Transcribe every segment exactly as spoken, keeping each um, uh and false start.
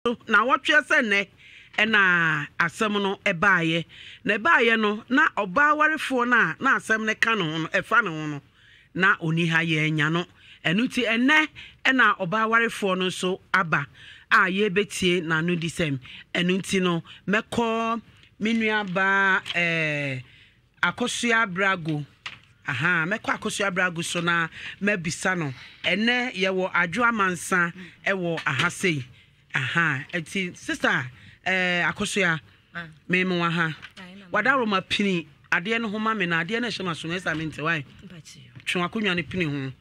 na wotwe se ne na asem no ebaaye na ebaaye no na oba warefo na na asem ne ka no ho no efa ne ho no na oni ha ye nya no enu ti ene na oba warefo no so aba a ye betie na no disem enu ti no mekọ menua ba eh akosua brago aha mekọ akosua brago so na mabisa no ene ye wo adwo amansa e wo ahasei aha eti sister eh akosua me mo ha wadaro ma pini ade no homa me na ade na hye maso esa me nte wai twa akonwa ne pini ho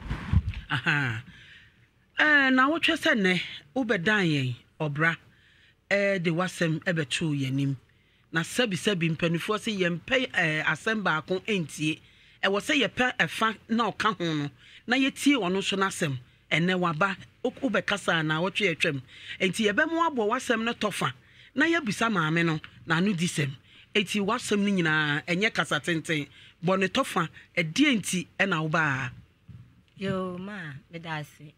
aha eh na wotwe se ne ubedan yen obra eh de wasem ebetu yanim na sabi sabi mpanifo se yempe eh asem ba akon entie e wo se yepe efa na oka ho no na yetie ono so na asem ene waba ubekasa na wotwe etwem enti yebemu abo wasem no tofa na yabisa maame no na anu disem enti wasem ni nyina enye kasa tenten bone tofa edi enti ena uba yo ma medase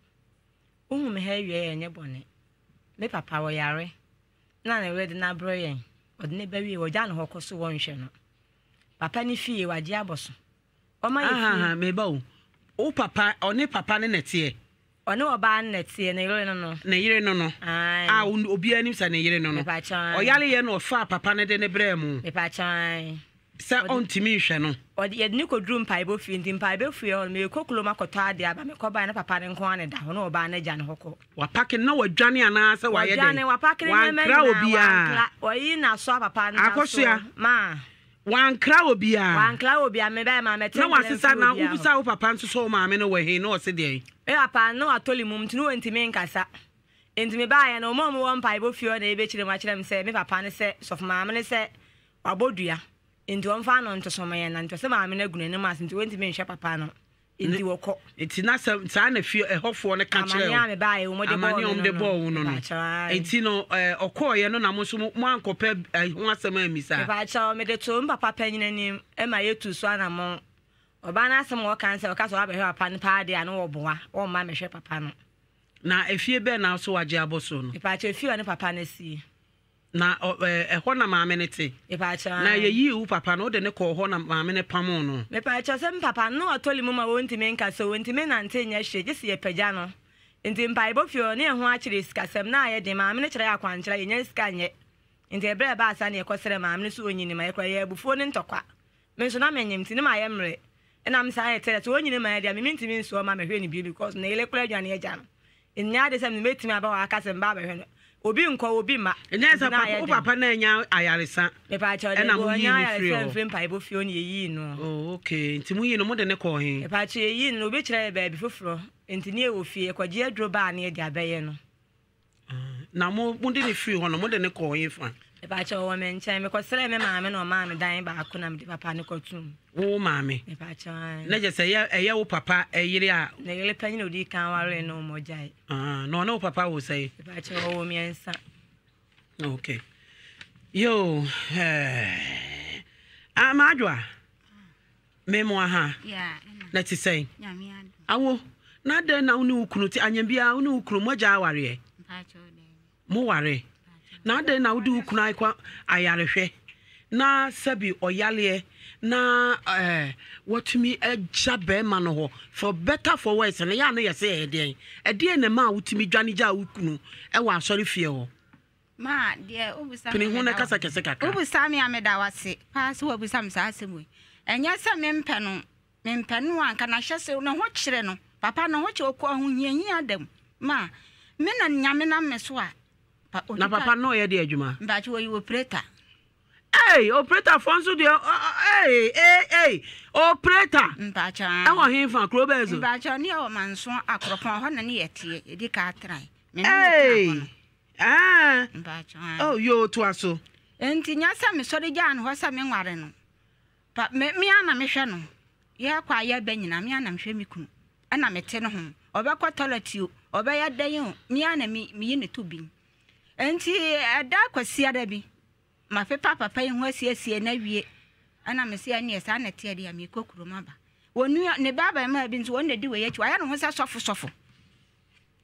uhu me ha wie enye bone me papa wo yare na na we de na bro yen odne ba wie wo ja no hokoso wo nhwe no papa ni fie waje aboso o ma ye fie aha me ba o papa oni papa ne nete Ono oba nnetie na yire no no na yire no no ah obi anim sa na yire no no oyale ye no fa papa ne de ne bremu me pa chan sa ontimi hwe no odi ye ni ko drum pa ibo fi ndim pa ibo fi on me kokulo makoto ade aba me ko ba na papa ne nko ane da ho no oba na gya ne hoko wa pake na wadwane ana sa wa ye de wadwane wa pake ne me na obi a oyi na so papa na akosua ma wankra obi a wankra obi a me ba ma me na wasisa na ubisa wo papa nso so maame no we he no se de e apa no atoli mum tinu wentimi nkasa entimi ba ya no mom wo mpa ibo fio na ebe chire ma chire me se me papa ne se sof maame ne se wabodua enti won fa no nto so ma ya na nto se maame na gunu ne ma se enti wentimi nhwe papa no enti wokọ enti na sa na fio ehofo ne ka chire amani ame ba ya wo mo de ball amani om de ball no no enti no okoye no na mo so mo ankopa ho asem amisa me ba cha me de to papa panyina nim e ma yetu so ana mo oba na asem wo kan se o ka so abehwe papa ne pa de ana wo boa wo ma mehwe papa no na efie be na so waje aboso no ipa cha efie ne papa na si na ehọ na maame ne te ipa cha na ye yi u papa no de ne ko ho na maame ne pam no me pa cha se papa no atoli mu ma wo ntime nka so wo ntime na nte nya hye gisi ye pagya no nti mpa ibo fio ne ho a kire sika sem na ye de maame ne kire akwankyere ye nya sika nye nti ebre ba asa ne ye kosere maame ne so onyini ma ye kwa ye bufuo ne ntokwa me so na menyem ti ne ma ye mre ena me sa ye tele so onyini ma ye dia me ntimi nso ma mehwe ne bi because na ile kura adwane agya no nya de sem ne metimi aba wa akasem ba behwe no obi nko obi ma enya sa papa papa na enya ayaresa me pa cha de go nya ayaresa mfrim pa ibo fio ne yi no oh okay nti mu yi no mo de ne ko he me pa cha yi no obi kire ba bi foforo nti ne e wo fie kwaje adro ba na e dia baye no na mo mo de ne free ho no mo de ne ko he fa e pa cha wo men chan me ko sele me maame no maame dan ba akona me de papa ne ko tum wo maame me pa cha na je se ye ye wo papa e yire a na yele panyi no di kan ware no mo jai ah no no papa wo say e pa cha wo mi ensa okay yo eh amadwa me mo aha yeah na ti say nyame adu awo na de na uni ukunu ti anyambia uni ukunu mo ja aware pa cha de mo ware na de na udi ukunu aikwa ayarehwe na sabi oyale na eh watumi eja be ma no ho for better for worse na ya na yese e den e den na ma wutumi dwane ja ukunu e wa asori fie ho ma de obusa pini hu na kasa kese kakra obusa mi ameda wase pa so obusa msa asemu enya se mempe no mempe no anka na hyese no ho kire no papa no ho kye okọ ho hiahia adam ma me na nyame na meso a na papa no ye de adwuma mba che wo yi operator hey operator fonso de hey hey hey operator mba cha e wo hin fa kro bezo mba cha ne o manso akropon ho na ne yete edi ka trai me hey ah mba cha oh yo to aso enti nya sa me sori gya no ho sa me nware no pa me me ana me hwe no ye kwa ye ba nyina me ana me hwe me kunu ana me te no ho obekwa toilet o obeya dan o me ana me me ne to bi enti ada kwasi ada bi ma fe papa pa yin ho asiesie na wie ana me se ani esa na te dia me kokuro maba wonu ne baba ma bi nso won na di we ye chi wa ya no ho sa sofo sofo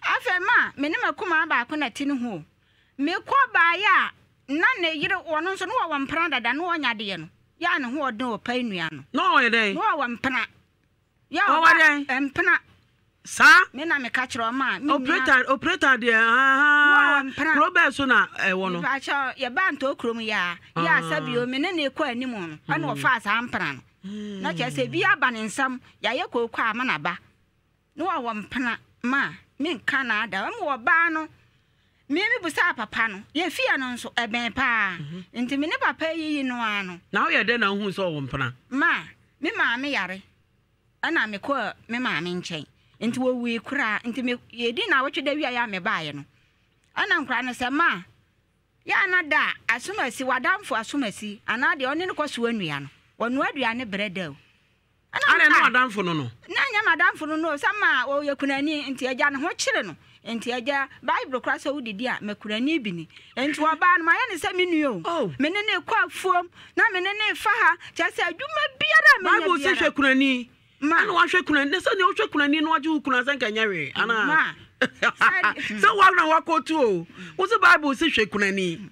afa ma me ne makuma ba ko na ti ne ho me ko ba ya na ne yire wono nso no wo mpra dada no onya de no ya ne ho odon o pa nua no no ye dey no wo mpra ya o wa dey mpra sa me na me ka kire o ma operator operator de ah Robert so na e wo no ba cha ye ba nto krom ya ya sabi o me ne ne ko animu no ana o fa sa mpra no na che se bi aba ne nsam ya ye ko kwa ama na ba no wo mpra ma me nka na ada mo wo ba no me me busa papa no ye fia no nso eben pa nti me ne papa yi no ano na wo ye de na hu so wo mpra ma me ma me yare ana me ko me ma me nchen nti wo wi kura nti me ye di na wo tweda wi ya me baaye no ana nkura no se ma ya na da asumasi wadamfo asumasi ana de oni ne kwaso anua no wonu adua ne breda o ana no wadamfo no no na nya madamfo no no sama o ye kunani nti agya ne ho kire no enti agya bible kraso wudidi a makurani bi ni enti oba no ma ye ne se menu o me ne ne kwa fuom na me ne ne fa ha cha se adwuma biara me bible se hwe kunani ana wa hwe kunani ne se ne wo hwe kunani no agye kuna san ka nyawe ana so wa na wa ko tu o wo se bible se hwe kunani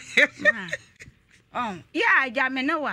oh ya agya me ne wa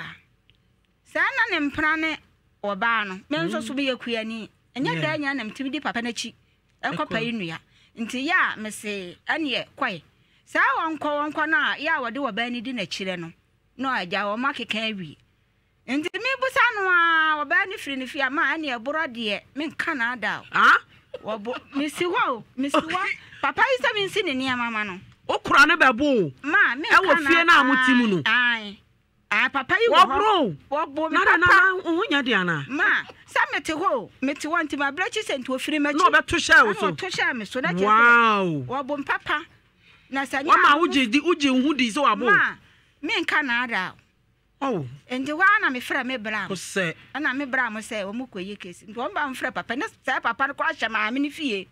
sa na ne mpra ne oba no me nso so be yakuyani enya da nya na mtibidi papa na chi ekopa inua nti ya me se ane kwai sa wonko wonko na ya wode woba ni di na chire no no agya wo makeka awi nti mi busa no a woba ni firi ni fia ma ane eboro de me nka na ada ha wo mi si ho mi si ho papa isa mi nsi ne ne mama no okura ne bebo ma me nka na e wo fie na amutimu no ai ah papa yi wo bro wo bo mi papa na na unya de ana ma sa mete ho mete wanti ma brachi sent wo firi machi no be to share wo so to share me so na che wow wo bo papa na sanya wa ma uji di uji hu di so abo ma me nka na ada oh endi wa na me fra me bra ko se na me bra mo se wo mu koye kesi ndo mba mfra papa na sa papa ko ahya ma me ni fie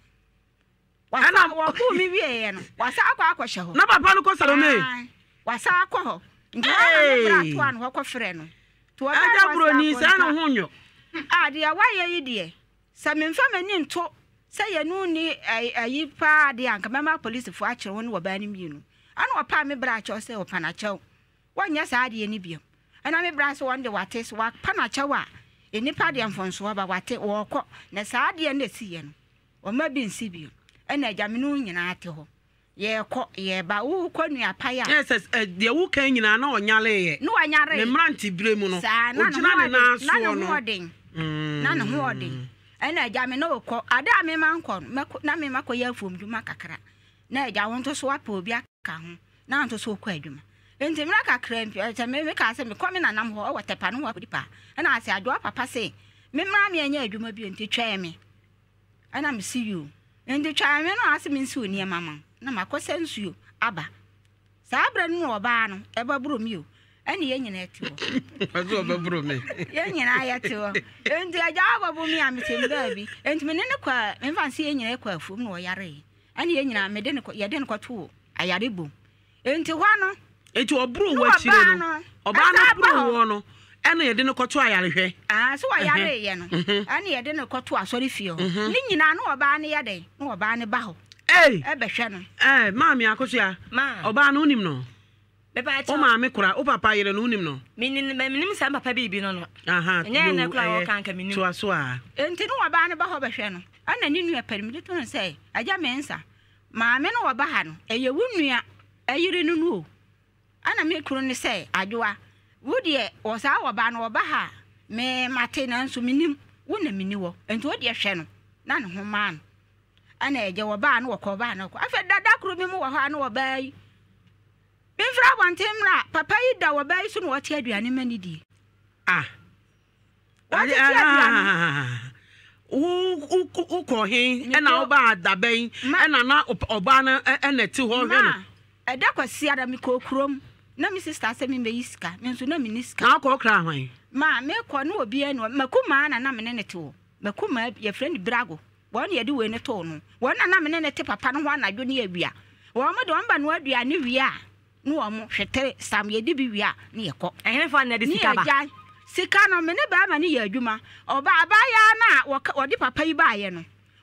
wa na wo ku mi wie ye no wa sa akwa akwhye ho na papa no ko salome wa sa akwa ho ndi wa na me bra to an ho ko frɛ no to aja bro ni sa no ho nyo ade a wa ye yi de sa me mfa mani nto sa ye no ni ayi pa de anka mama police fo akire won wo ba ni mienu ana opa me bra cho se opa na chew wanya sa ade ni biem ana me bra so wonde wate so wa pa na chew a enipa de mfonso ba wate wo kɔ na sa ade na si ye no o ma bi nsi biem ana agya me no nyina ate ho ye kɔ ye ba wo kɔ nua pa ya yes de wo kan nyina na onyale ye no anyare me mranti bire mu no ogina ne na so no na ne ho odin ana agya me no kɔ ada me man kɔ na me makɔ ya fom dwuma kakra na agya won to so apa obi aka ho na nto so kɔ adwuma enti mra kakra mpi ata me me ka se me kɔ me nanam ho o tepa no ho dipa ana ase adwo papa se me mra me anya adwuma bi enti twɛ me ana me see you enti twɛ me no ase me nsi oni mama na makɔ sensuo aba sa abra no oba no eba buro mi o ani ye nyina eti wo azu oba buro me ye nyina ya ti wo enti aja ababu mi amtem da bi enti me ne ne kwa me fansi ye nyina kwa afum no yare ani ye nyina me de ne ye de ne kwa to ayare bom enti hwa no eti oburo wo chire no oba na buro wo no ena ye de ne kwa to ayare hwe ah so ayare ye no ani ye de ne kwa to asori fie ho ni nyina no oba ne ye de no oba ne ba ho eh ebe hwe no eh maami akosia ma oba no unim no be ba cha o maami kura o papa yere no unim no minim minim sa papa bibi no no aha nya na kura wo kan ka minim to aso a enti no oba ne ba ho be hwe no ana ni nua parimde to no sei agya mensa maame no oba ha no eye wunua ayire no no ana me kuro ne sei adwoa wodi e wo sa oba no oba ha me mate na nso minim wo na mini wo enti wo de hwe no na ne ho ma no ana eje wo ba na wo ko ba na ko afa dada kuro mi mu wo ha na wo ba yi bi fra wantemra papa yi da wo ba yi so no wo te aduane mani di ah wo te aduane u u ko hin e na oba adaben e na na oba na e na ti ho hwe no e da kwasi ada mi ko kurom na mi sister se mi me yiska mi nso na mi niska na ko kra hwan ma me ko na obi anu makuma na na me ne te wo makuma ye friend brago won ye de we ne to no won na na me ne te papa no ho anadwo ne awia wo mo de won ba no adua ne wia no wo mo hwetere sam ye de bi wia ne ye ko ehne fa na de sika ba sika no me ne ba ma ne ye adwuma oba aba ya na wo de papa yi ba ye no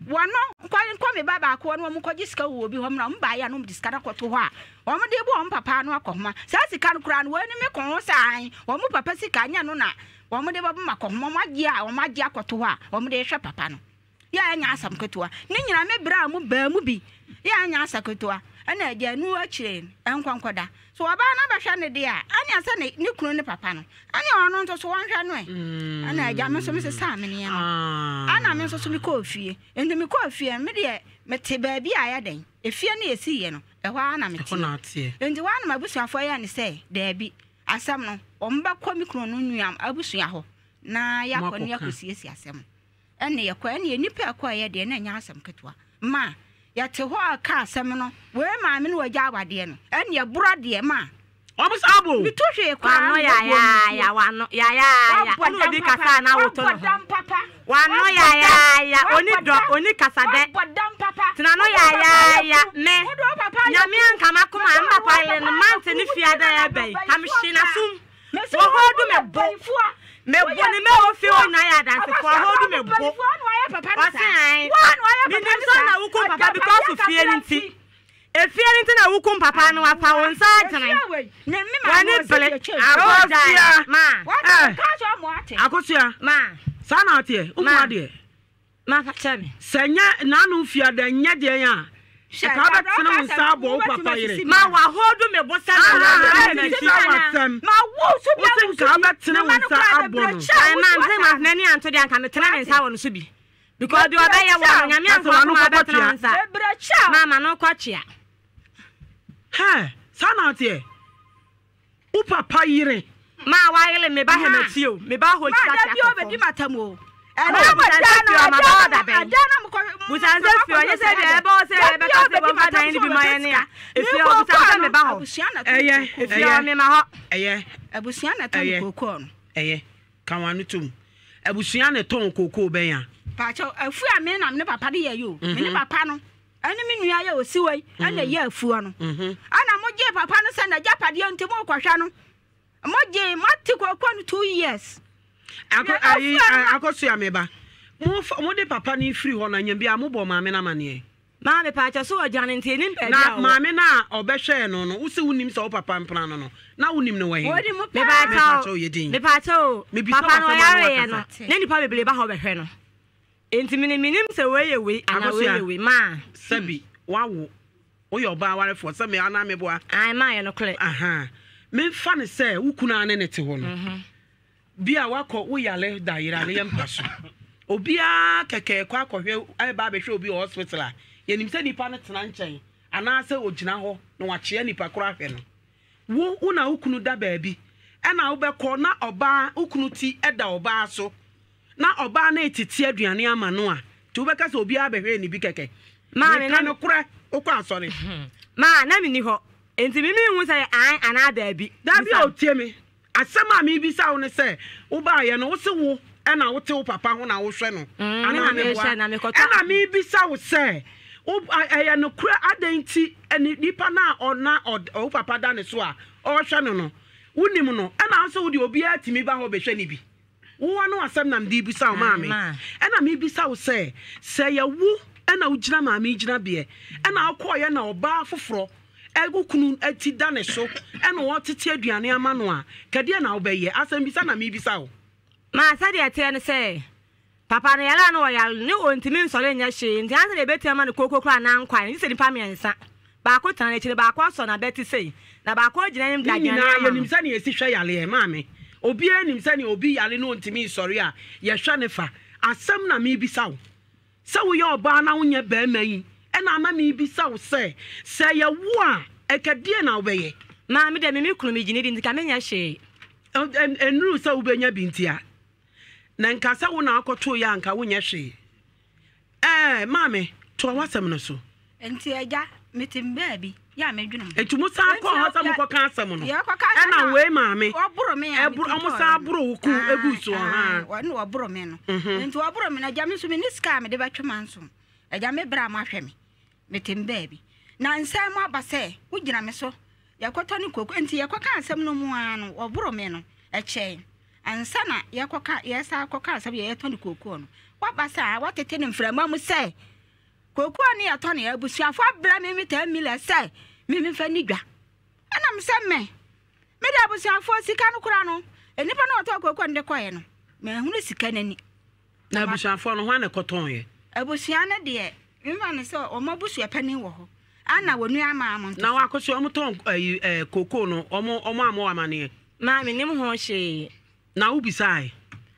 wono nkwa nkwa me baba ko no mo kɔgye sika wo bi hɔ mra mo ba ya no mo diska da kɔto hɔ a wo mo de bo wo papa no akɔhoma sa sika no kura no wo ni me kɔn ho san wo mo papa sika nya no na wo mo de bo ma kɔhoma mo agye a wo ma agye akɔto hɔ a wo mo de hwɛ papa no ya nya asam ketewa ne nyina me bra mo ba mu bi ya nya asa ketewa ana agya nu akyire enkwankwada so oba na ba hwa ne de a anya asa ne ne kunu ne papa no anya ono nto so wan hwa no e ana agya me so me se sa me ne ana me so so me kɔ fie enti me kɔ fie me de me te ba bi a ya den efie na esi ye no e hwa na me te enti wa na mabusuafo ya ne se da bi asam no omba kɔ me kunu no nuam abusua hɔ na ya kɔ ne akosiesi asam ene ye kɔ ene nipa kɔ ye de na nya asam ketwa ma ya te ho aka asem no we ma me no wagya awade no ene ye bura de ma omo sabo mi to hwe kwa no ya ya ya wa no ya ya ya ono bi kasa na woto no wa no ya ya ya oni do oni kasa de tina no ya ya ya me nyame anka makoma am papa ile no mante ni fiada ya bai am shi na sum wo hodu me bo me bo ni me o fi o na ya dance for hodu me bo wa sai mi nim so na wo ko papa because of fear nti e fear nti na wo ko papa no afa won sa tene wani bele akosia ma akosia ma sa na ate umu ade ma fa chebe senya na no fiada nya de ya ka ba tena won sa bo papa yire ma wa hodu me bo sa na ma wo so bia wo ka ba tena won sa abo no ai ma nze ma nani anto de anka me tena ne sa won so bi because the obey ya won nyame anko ko ma ba tena nsa mama no kwachia ha sa na ate u papa yire ma wa yele me ba he matio me ba ho chika ma da bi obedi matamo ana ba da ma ba da be busanze fi onye se de ebe o se ebe ka se bo fada ni bi ma ye ne efi o busanze me ba ho eye efi o me ma ho eye abusua na ton kokoo no eye kan wanu tum abusua na ton kokoo ben ya pa cha afu a me na me papa de ye yo me ne papa no ani me nua ye osiwai ana ye afu no ana mo je papa no se na japade nti mo kwahwa no mo je mati kokoo no two years ako ayi akoso ya meba mo mo de papa ni free ho na nya bia mo bo maame na mane ma me pa cha so ojane nti ni mpa bia na maame na obehwe no no usi wunim se wo papa mpana no no na wunim no we me ba cha me pa cha o papa no yare no ne nipa bebele ba ho behwe no enti mini minim se we ye we ana we ye we ma sabi wawo wo yo ba ware fo se me ana me boa ai ma ye no kle aha me fa ne se wukuna ne ne te ho no bia wakọ wo yale da yira ne yem paso obia keke kwa akọhwe ai ba behwe obi hospital a yenim se nipa ne tena nkyɛn ana se ogina ho na wakyea nipa kora hwe no wo una ukunu da baabi ɛna wo bɛkɔ na oba ukunu ti ɛda oba so na oba na etiti aduane ama no a ti wo bɛka se obia behwe ni bi keke ma me na kora okwa asɔre ma na me ni ho enti mi mi hu se ai ana da bi da bi o tie me asema mi bi sa wo ne se wo ba ye no wo se wo e na wo te wo papa ho na wo hwe no ana me hwe na me kota ana mi bi sa wo se wo aye no kura adanti eni nipa na ona wo papa da ne so a o hwe no no wonim no ana so wo de obi atimi ba ho be hwe ni bi wo no asem na mdi bi sa wo ma me ana mi bi sa wo se se ye wo ana wo gina ma me gina be ana akoye na oba foforo ego kunu ati da ne so eno wo tete aduane ama no a kade na wo beye asem bisa na me bisa wo ma sade ate ne se papa no yala no yala ne ontimi nsore nya hye nti anse de beti ama ne kokokura na nkwan ni se nipa miensa ba ko tan ekire ba ko so na beti sei na ba ko gina nim daduane na yenim sa ne esi hwe yale e ma me obi anim sa ne obi yale no ontimi nsore a ye hwe ne fa asem na me bisa wo se wo ye oba na wo nya ba mayi ena ama mi bi sa wo se se ye wo a ekadie na wo beye ma me de me me kunu me gine di ntika me nya hye en enru sa wo benya bintia na nka sa wo na akoto ya nka wo nya hye eh mame to wasem no so enti aja metim baabi ya medwunu etumu sa ko ho sa mo ko ka asem no ya ko ka asem na we mame oburo me ya eburo omo sa aburo wo ku egu so ha wa no oburo me no enti oburo me na ja me so me niska me de batwema nso aja me bra ma hwe me metem baabi na nsam abase wo gina me so yakoto ni koko enti yakoka asem no mu anu oburo me no eche ansa na yakoka yesa akoka asem ye to ni koko no wabasa watete ni mframa mu se Koko ni atone abusuafo abra me me ten million say me me fa nidwa. Ana me se me. Me da abusuafo sika no kura no. Enipa na oto koko nde koye no. Me hunu sika nani. Na abusuafo no ho na koton ye. Abusua ne de me ma ne se o mabusu epani wo ho. Ana wonu ama am. Na wa koso omo ton eh koko no omo omo amo amane. Ma me nim ho hye. Na wo bisai.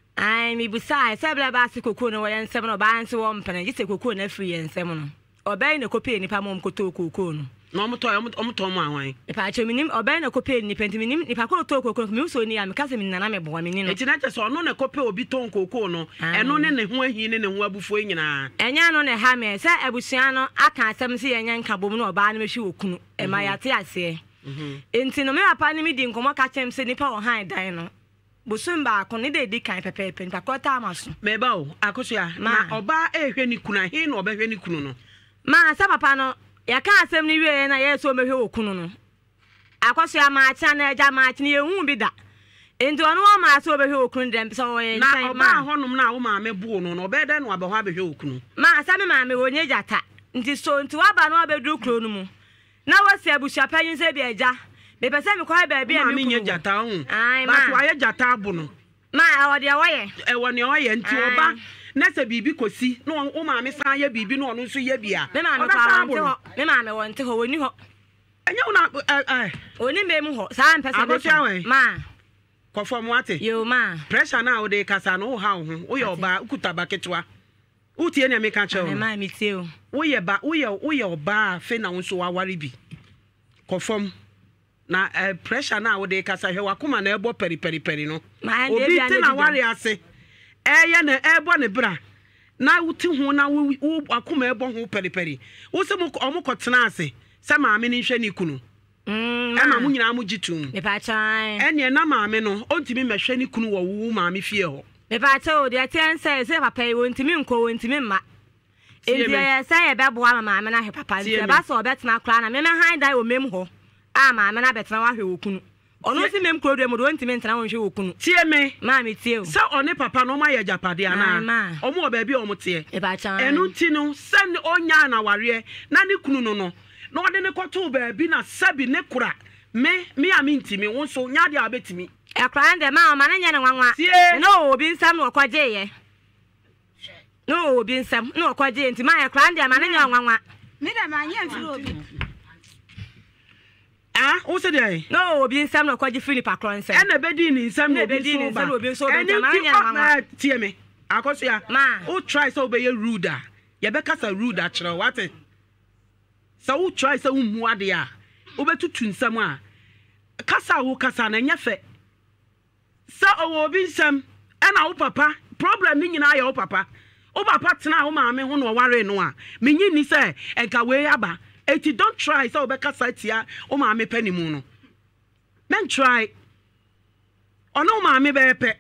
Ai mi bisai se bla ba se koko no wo yensem no ba nse wo mpene gise koko na free yensem no. Obai na kopi nipa mom koto koko no. Na omo to omo to mo anwan. Nipa acho minim obai na kopi nipa ntimi nim nipa ko to koko mi so ni ya me kase mi nana me bo mi ni no. Eti na cheso ono na kopi obi ton koko no. Eno ne ne ho ahi ne ne ho abufuo nyina. Enya no ne ha me se abusua no aka asem se yenya nka bom no oba na me hwe okunu. E ma yate ase. Mhm. Enti no me papa ni mi di nkomo ka chem se nipa wo han dan no. Busumba ko ne de di kan pepepe nta ko ta amaso. Meba o akosua na oba ehwe ni kunu ahi na oba hwe ni kunu no. Ma sa papa no ya ka asem ni wie na ye so mehwe okunu no. Akosua ma acha na eja ma acha ni ehun bi da. Enti ono wo ma so obehwe okunu dem so wo ye ntan ma. Na oba honum na wo ma me bu no no oba de no abehwa abehwe okunu. Ma sa me ma me wonye jata. Nti so nti wa ba no obedu kro no mu. Na wo se abusua panyin se bi eja. Me pese me kwa ba bia me nye jata hu. Ai ma. Ba so aye jata abu no. Ma awo de woye. E wo ne oye nti oba na se bibi kosi no wo ma me san ye bibi no no so ye bia. Me ma me kwa ho. Me ma me wonte ho woni ho. Enya una eh oni me mu ho. Sa mpese ma. Kofom wate. Yo ma. Pressure na wo de kasa no ha ho. Wo ye oba ukuta ba ketwa. Utie ne me ka che wo. Me ma mi tie o. Wo ye ba wo ye wo ye oba fe na wo so wa ware bi. Kofom na uh, pressure na wo de kasa hwe wakoma na ebo peri peri peri no obi ti na ware ase eye na ebo ne bra na wuti hu na wo wakoma ebo hu peri peri wo se mo omukotena ase se maame ni hwe ni kunu mm e ma mu nyina mu gitum me pa chan ene na maame no ontimi mehwe ni kunu wo wu maame fie ho me pa cha o de ten say se papa e wontimi nko wontimi mma enti ye say e bebo ama maame na he papa nti ba so obetena kra na me me han dai o mem ho ah ma me na betena wa hwe okunu ono si mem krodwe mo do ntime ntena wo hwe okunu tie me ma me tie o se one papa no ma ye japade ana omo oba bi omo tie e ba chan enu ti no se onya na ware na ne kunu no no na ode ne koto ba bi na sabi ne kura me me ami ntimi wo so nya de abetimi e kra nde ma o ma na nya ne nwanwa no obi nsam no kwaje ye no obi nsam no kwaje nti ma e kra nde ma na nya nwanwa me da ma nya mfiri obi. Ah, who said that? No, obi nsam no kwaji free pa kron se. E na bedi ni nsam no bedi ni nsam obi so be ma nya mama. Tie me. Akoso ya. Who try so be rude a. Ye be kasa rude a kire what? So who try so hu ade a. Wo betutu nsam a. Kasa wo kasa na nya fe. So obi nsam e na wo papa. Problem ni nyina ya wo papa. Wo papa tena wo maame ho no ware no a. Menyi ni se enka we aba. Eti don't try so be kasa tia o ma me pani mu no men try ono ma me be pe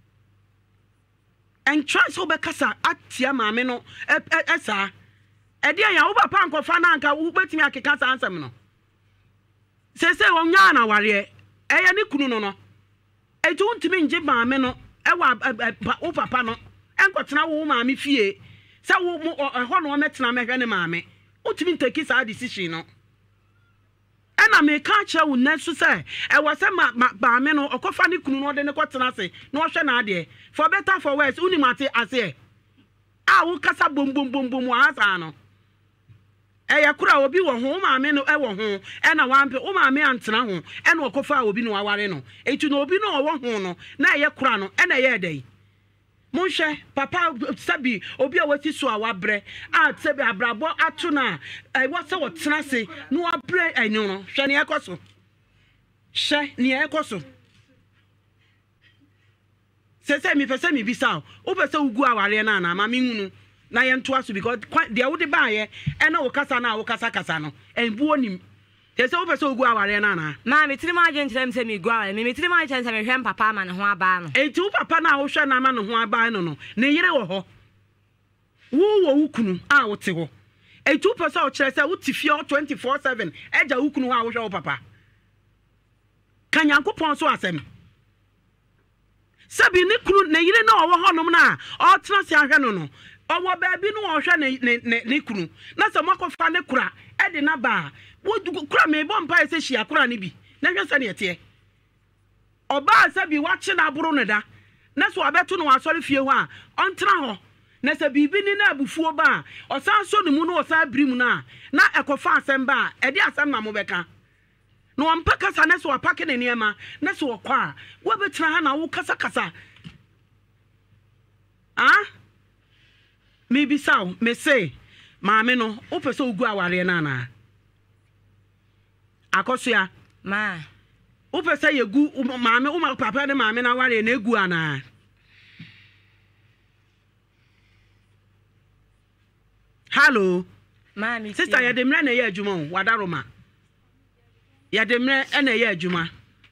and try so be kasa atia ma me no esa e dia ya wo papa nkofa na nka wo betimi akeka sa ansem no se se wo nya na ware e ya ne kunu no no eti untimi nje ma me no e wa wo papa no enkotena wo ma me fie se wo ho no metena me hwe ne ma me utimi take sa decision no ena me ka cha wo nesu say e wo say ma ba me no okofa ne kunu no de ne kwotena se no hwe na ade for better for worse uni mate ase a wo kasa bom bom bom bom asa no e ya kura obi wo ho ma me no e wo ho ena wampe wo ma me antena ho ena okofa obi no aware no etu no obi no wo ho no na ye kura no ena ye dai Monshe, papa sabi obi a wati so a wabre a sabi abrabo atu na I was so tena se no wabre ai no no hwe ne ekoso hwe ne ekoso se se mi pese mi bisa o pese ugu aware na na ma me hunu na ye nto aso because dia wo de ba ye e na wo kasa na wo kasa kasa no enbu onim se se o pese ugu aware na na ma me tiri ma agen tirem se mi gu aware me me tiri ma agen se me hwe papa ma ne ho aba no enti wo papa na wo hwe na ma ne ho aba no no ne yire wo ho wo wo ukunu a wo te ho enti wo pese o kire se wo tifie twenty-four seven eja ukunu a wo hwe wo papa kanyankopon so asem sabi ne kunu ne yire na wo ho nom na o tena se ahwe no no owo baabi no ohwe ne ne ne kunu na se makofa ne kura e de na ba wo kura me bo mpa se hia kura ne bi na hwe se ne yete oba se bi wa che na aburu ne da na so abeto no asori fie ho a ontra ho na se bibi ni na abufuo ba osan so ne mu no osan brim na na ekofa asem ba e de asem na mo beka no ampa kasa na so apake ne niema na so okwa wo betra ha na wo kasa kasa ah me bi saw me say maame no wo pese ogu aware na na akoso ya ma wo pese yegu maame wo papa ne maame na ware na egu ana hello mami sister ya demre na ye adwuma wadaroma ya demre na ye adwuma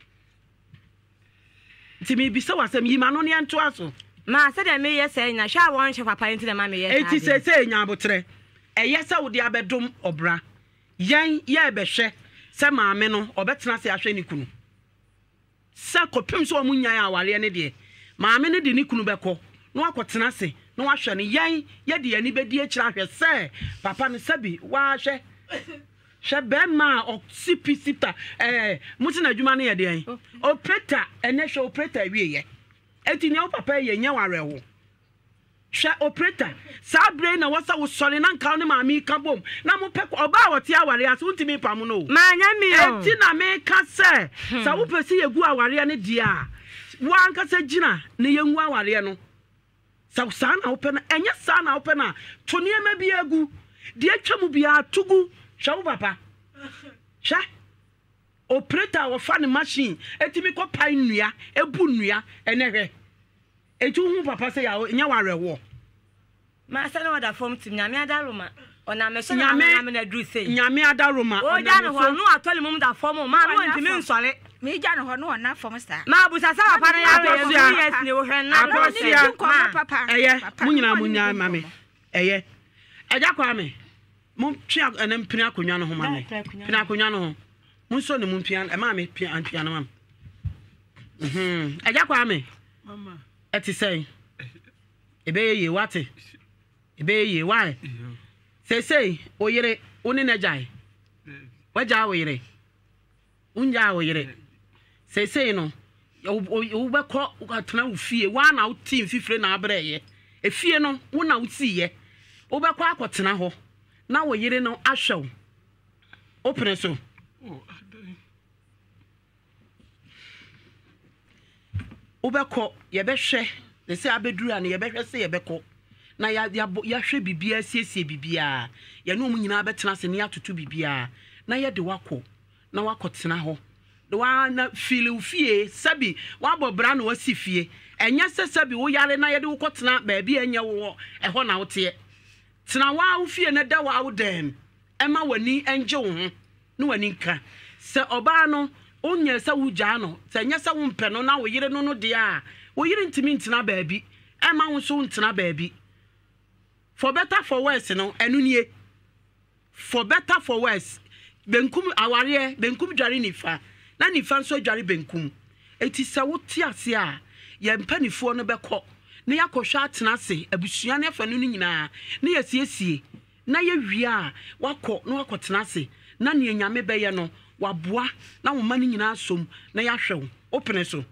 ti me bi se wasem yi ma no ne ento aso ma se de me ye se nya sha won hwe papa nti de ma me ye eti se se nya abotre eye se wo de abedom obra yen ye behwe se maame no obetena se ahwe ni kunu se kopim so omunyan awale ne de maame ne de ni kunu beko no akotena se no ahwe ne yen ye de ani bedi akira ahwe se papa ne sabi wa hwe hwe be ma o sipi sita eh mutina adwuma ne ye de yen operator ene hwe operator wie ye eti ne papa ye nya warewo hwe operator sa brain na wasa wo sori na nka ne maami ka bom na mo pe oba wote aware aso ntimi pam no ma nya mi o eti na me ka se sa wo pesi yegu aware ne dia wo anka se gina ne yengu aware no sa sa na wo pe na enye sa na wo pe na to ne ma bi egu de atwa mu bia tugu hwe wo papa hwe operator wo fa ne machine etimi ko pai nnua ebu nnua ene hwe eju hu papa se ya nya warewo ma se no da form tim nyame adaroma ona me so na me na dru sei nyame adaroma o ja no ho no atoli mum da form ma no ntimi nsole me ja no ho no na form star ma busa sa papa na ya be yes ni wo hwe na no papa eye munyina munya mame eye eja kwa me mum twa enem pini akonwa no ho mame pini akonwa no ho munso ne mum pian e ma me pian pian no mam mhm eja kwa me mama eti say ebe ye wate ebe ye why say say oyire oni na jai waja oyire unja oyire say say no wo be ko atena ufie wa na uti mfifire na abreye efie no wo na uti ye wo be ko akotena ho na oyire no ahwew opere so ubeko yebehwe de se abeduru an yebehwe se yebeko na ya ya hwe bibia siesie bibia ya no munyina betena se ne atoto bibia na ye de wako na wakotena ho de wa na feel fie sabi wa bobra na wasifie enya se sabi wo yare na ye de wokotena ba bia enya wo eho na wote tena wa wo fie na da wa wo dem ema wani enje wo ho no wani nka se oba no onye sa wugya no se nya sa wo mpe no na wo yire no no de a wo yire ntimi ntina baabi e ma wo so ntina baabi for better for worse no enu nie for better for worse benkum aware benkum dware nifa na nifa nso dware benkum eti se wo ti ase a ye mpanifo no bekọ na yakọhwa atena ase abusua ne fa no nyina na yesiesie na ye wi a wakọ na wakọtena ase na ne nyame beye no waboa na wo mani nyina asom na ya hwew opene so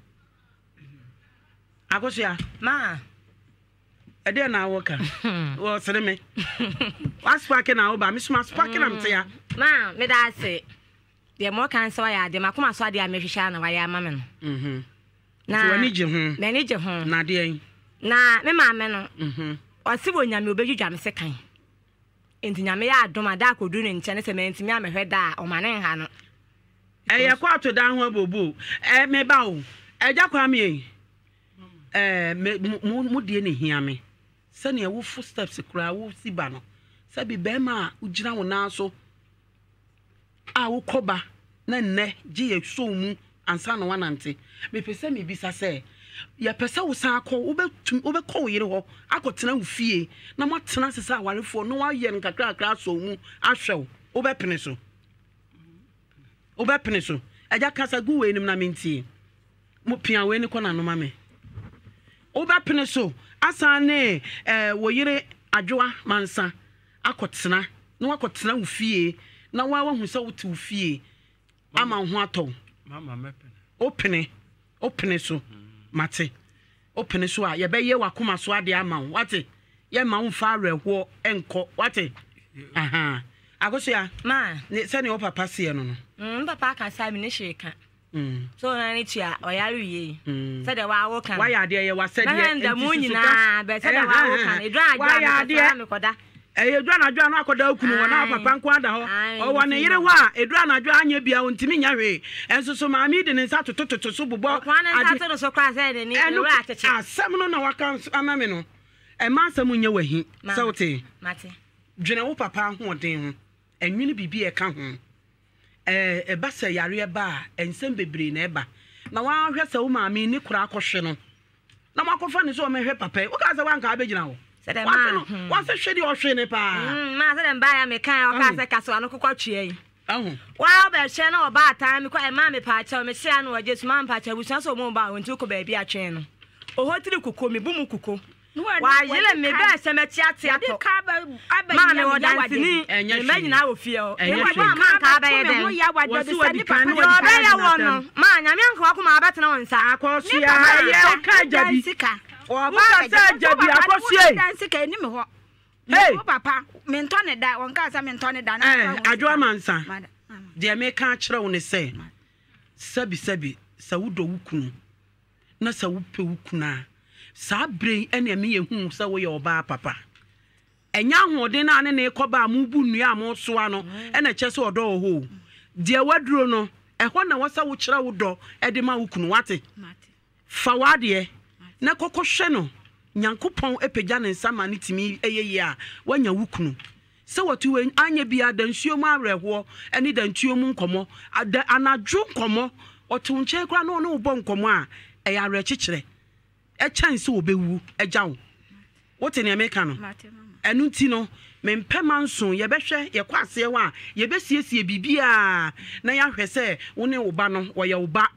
akosia ma ede na awoka wo sere me waspark na wo ba me suma spark na mte ya ma me da se de mo kan so ya de makoma so ade a mehwehwa na wa ya ma me no mhm na wani je ho me ni je ho na de yin na me ma me no mhm o si wo nyame obedwudwa me se kan enti nyame ya adoma da akodu ne nche ne se me ntimi amehwe da o ma ne nha no eye kwa to da ho abobu eh me ba o eja kwa me eh mu de ne hia me se ne wo footsteps kura wo si ba no se bi be ma ujira wo na so a wo koba na nne ji ye so mu ansa no wanante me pese me bisa se ya pese wo san akọ wo be wo be kọ wo yire ho akotena wo fie na mo tena sesa awarefo no wa ye nkakra akra so mu ahwew wo be pene so wo be pene so aja kasa gu we nim na mentie mo pia we ni kọ na no ma me wo be pene so asane eh wo yire adwoa mansa akotena na wakotena wo fie na wa wa hu se wo te wo fie ama ho atɔ mama mepene opene opene so mate opene so a ye be ye wakoma so ade ama wo wate ye ma wo fa reho enko wate aha agosia ma ne se ne wo papa se no no mm papa ka sa mi ne sheka mm so na ni tia oyare ye se de wa wo kan wa ya de ye wa se de enda mu nyina be se de wa wo kan edra adwa me koda eh edra na adwa no akoda akunu wona papa nko ada ho o wa ne yire ho a edra na adwa anya bia ontimi nya hwe enso so maami de ne nsa totototo so bobɔ kwa ne nsa to so kwa se de ni ewura acheche asɛm no na waka amame no e ma asɛm nya wahi sɛ wote mate dwene wo papa ho ɔden ho enwene bibi e ka ho eh e ba sɛ yare ba a ensɛm bebre na eba na wa hwɛ sɛ wo maami ni kura akɔhwe no na makofa ne so o mehwɛ papa wo ka sɛ wanka abegyina ho se de ma wa se hwede o hwe ne pa mm ma se de mba ya me kan o ka se kaso ano kokɔ twe yi ahu wa ba hwe na o ba atan me kwa e ma me pa cha me hye ano oje suma mpa cha busa so mo ba wonti ko ba bia atwen no o hotiri kuko me bu mu kuko wa yele me ba se me tia tia to ma me wodansini me ma nyina wo fie o e wa ma ka ba ye den wo si wadi kan o ba ya wo no ma nya me nka ko ma abetena won sa akɔsia ye ka jabi o ba sa jabi akɔsia dan sika ni me ho hey papa me ntone da won ka sa me ntone da na eh adwo amansa de me ka kyerɛ wo ne sɛ sabi sabi sa wudo wukunu na sa wupe wukuna sa brain ene me yehu sa wo ye oba papa enya hoden na ne ne koba mu bu nnua mo soa no ene kyɛ sɛ ɔdɔ ho de waduro no ɛhɔ na wasa wo kyerɛ wo dɔ ɛde ma wukunu wate fa wade na kokɔhwɛ no nyankopɔn epagya ne nsama ne timi eyeye a wanya wukunu sɛ watu anya bia dansuo mu awerɛhoɔ ɛne dantuo mu nkɔmɔ anadwo nkɔmɔ ɔto nkyɛ kra no no bɔ nkɔmɔ a ɛyɛ awerɛkyekyerɛ ɛkyɛn sɛ obewu ɛgya wo wote ne meka no ɛno nti no mempɛ manso yɛbɛhwɛ yɛkɔ aseɛ wa a yɛbɛsiesie bibia na yɛahwɛ sɛ wo ne wo ba no wɔyɛ wo ba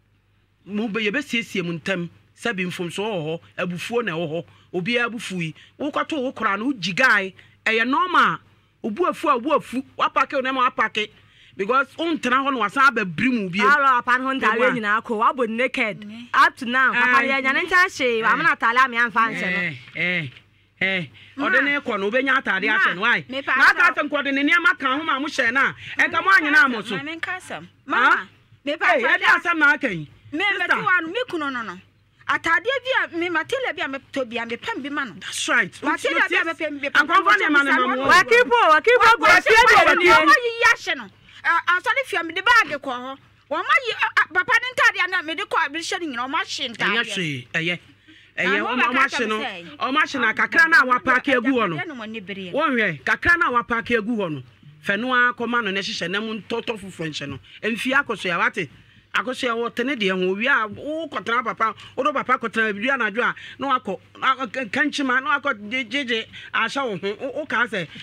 mu be yɛbɛsiesie mu ntam sabi mfomso ho abufuo na ho obi abufui wo kwato wo kora no jigai eye normal obu afu abu afu wapake na ma wapake because on tena ho no wasan ababri mu bi ala apan ho ntare nyina akọ wabo naked up to now papa ya nya ncha hye wa mena tale am ya mfa nche no eh eh ode ne ko no obenya atade ahye no ai na aka se nko de ne niam aka ho ma mo hye na e ka mo anyina amoso ma men kasam mama me pa eh ya de asam akan me me ti wa no me kuno no no atade bia me matele bia me to bia me pam bi ma no that's right matele bia me pam bi pam akwamfa ne ma ne ma mo wa kipo wa kipo go fie de ni o yi ya hye no asale fia me de bag ko ho wo ma yi papa ne ntade na me de ko abi hye nyina o ma hye ntade eye hye eye eye o ma hye no o ma hye na kakra na wa park egu ho no wo hwe kakra na wa park egu ho no fe no akoma no ne hye na mu ntoto fufu nhye no emfi akoso ya wate akoso ya wo tene de ho wi a wo kotena papa wo do papa kotena bi anadwo a no akọ kanchima no akọ jeje ahya wo ho wo ka se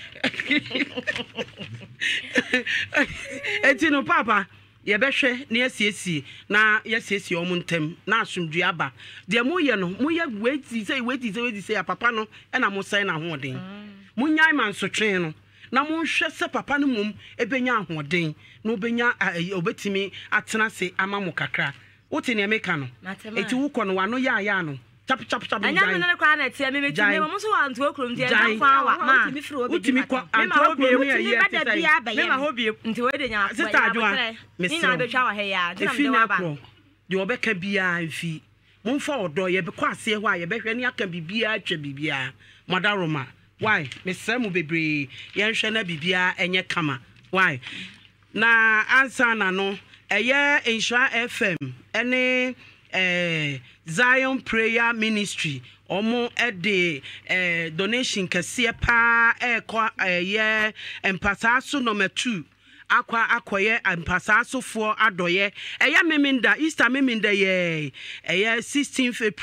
eti no papa ye behwe na yesiesie na yesiesie o muntem na asomdue aba de mo ye no mo ye weti say weti say weti say ya papa no e na mo sai na hoden mo nyai man so twen no na mo hwe se papa no mum ebenya ahoden na obenya obetimi atena se ama mo kakra wote ne meka no eti wo kɔ no wa no ya ya no chap chap chap anya me no kwa na tie me me tie mo so wa nto okrom tie na fa wa ma utimi kɔ anto okrom ne ya tie sai me ma hobi nti we de nya sister adwa me ni na be twa wa he ya de na de wa ba de obeka bia mfi momfa odo ye be kɔ ase ho a ye behwe ne aka bibia atwa bibia madaroma why me semu bebre ye nhwe na bibia enye kama why na answer na no eye Nhyira F M ene eh Zion Prayer Ministry omo ede eh donation kese pa e ko eye empasaso number two akwa akoye empasaso fo adoye eye meminda Easter meminda ye eye sixteenth April